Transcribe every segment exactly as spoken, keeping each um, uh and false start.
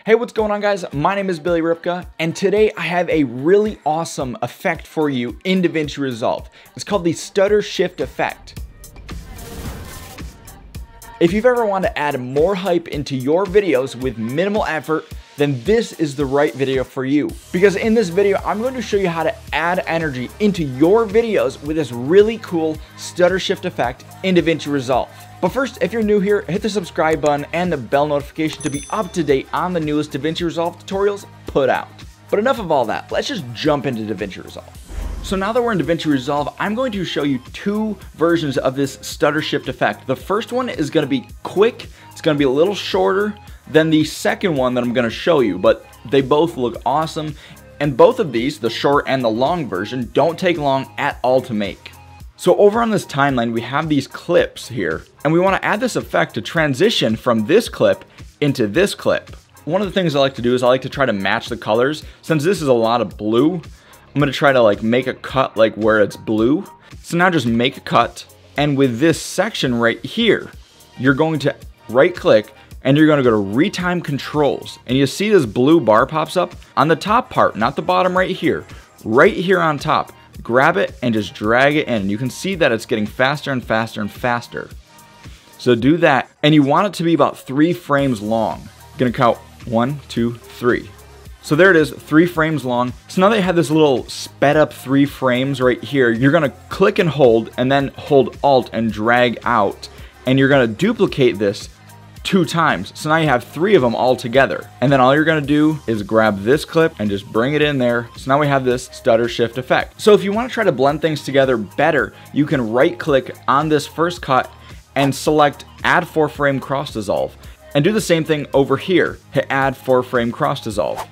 Hey, what's going on, guys? My name is Billy Ripka, and today I have a really awesome effect for you in Davinci Resolve. It's called the Stutter Shift Effect. If you've ever wanted to add more hype into your videos with minimal effort, then this is the right video for you. Because in this video, I'm going to show you how to add energy into your videos with this really cool Stutter Shift effect in Davinci Resolve. But first, if you're new here, hit the subscribe button and the bell notification to be up to date on the newest Davinci Resolve tutorials put out. But enough of all that, let's just jump into Davinci Resolve. So now that we're in Davinci Resolve, I'm going to show you two versions of this Stutter Shift effect. The first one is going to be quick, it's going to be a little shorter than the second one that I'm going to show you, but they both look awesome. And both of these, the short and the long version, don't take long at all to make. So over on this timeline, we have these clips here, and we want to add this effect to transition from this clip into this clip. One of the things I like to do is I like to try to match the colors. Since this is a lot of blue, I'm going to try to like make a cut like where it's blue. So now just make a cut, and with this section right here, you're going to right click and you're going to go to retime controls, and you see this blue bar pops up on the top part, not the bottom right here, right here on top. Grab it and just drag it in. You can see that it's getting faster and faster and faster. So do that, and you want it to be about three frames long. I'm gonna count one, two, three. So there it is, three frames long. So now they have this little sped up three frames right here. You're gonna click and hold, and then hold Alt and drag out, and you're gonna duplicate this two times. So now you have three of them all together. And then all you're gonna do is grab this clip and just bring it in there. So now we have this Stutter Shift effect. So if you wanna try to blend things together better, you can right click on this first cut and select Add four frame Cross Dissolve. And do the same thing over here. Hit Add four frame Cross Dissolve.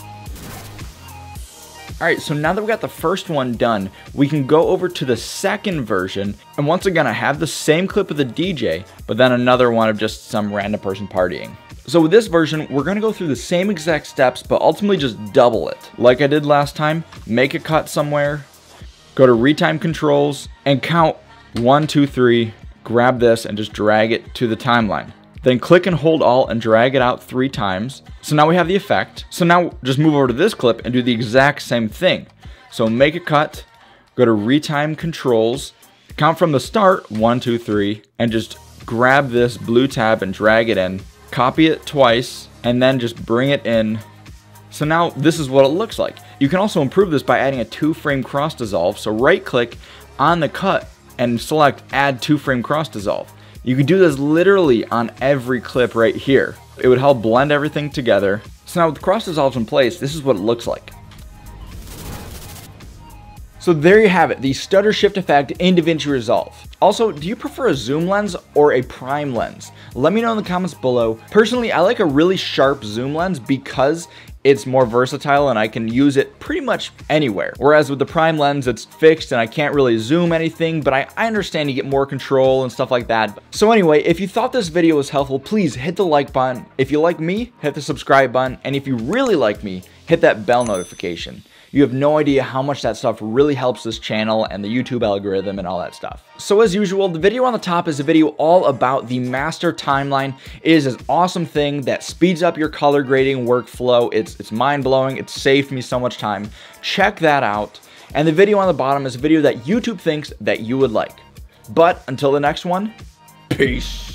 All right, so now that we got the first one done, we can go over to the second version. And once again, I have the same clip of the D J, but then another one of just some random person partying. So with this version, we're gonna go through the same exact steps, but ultimately just double it. Like I did last time, make a cut somewhere, go to retime controls, and count one, two, three, grab this and just drag it to the timeline. Then click and hold Alt and drag it out three times. So now we have the effect. So now just move over to this clip and do the exact same thing. So make a cut, go to retime controls, count from the start, one, two, three, and just grab this blue tab and drag it in, copy it twice, and then just bring it in. So now this is what it looks like. You can also improve this by adding a two frame cross dissolve. So right click on the cut and select Add two frame cross dissolve. You can do this literally on every clip right here. It would help blend everything together. So now with cross dissolves in place, this is what it looks like. So there you have it, the Stutter Shift effect in Davinci Resolve. Also, do you prefer a zoom lens or a prime lens? Let me know in the comments below. Personally, I like a really sharp zoom lens because it's more versatile and I can use it pretty much anywhere. Whereas with the prime lens, it's fixed and I can't really zoom anything, but I, I understand you get more control and stuff like that. So anyway, if you thought this video was helpful, please hit the like button. If you like me, hit the subscribe button. And if you really like me, hit that bell notification. You have no idea how much that stuff really helps this channel and the YouTube algorithm and all that stuff. So as usual, the video on the top is a video all about the master timeline. It is an awesome thing that speeds up your color grading workflow. It's, it's mind-blowing. It saved me so much time. Check that out. And the video on the bottom is a video that YouTube thinks that you would like. But until the next one, peace.